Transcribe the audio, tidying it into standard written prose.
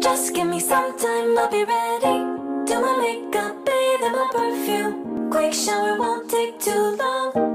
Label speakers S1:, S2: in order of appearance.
S1: Just give me some time, I'll be ready. Do my makeup, bathe in my perfume. Quick shower won't take too long.